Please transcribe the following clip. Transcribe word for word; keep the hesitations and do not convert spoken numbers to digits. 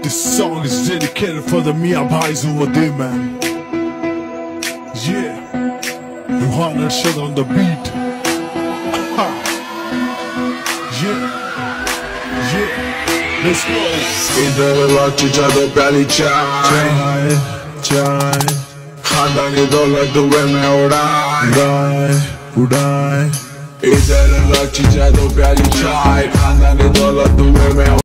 This song is dedicated for the Mia Bhais over there, man. Yeah, Yohana shit on the beat. Yeah, yeah, let's go. इधर लौट जादो प्याली चाय चाय खानदानी दौलत दुबई में उड़ाए उड़ाए उड़ाए इधर लौट जादो प्याली चाय खानदानी दौलत दुबई में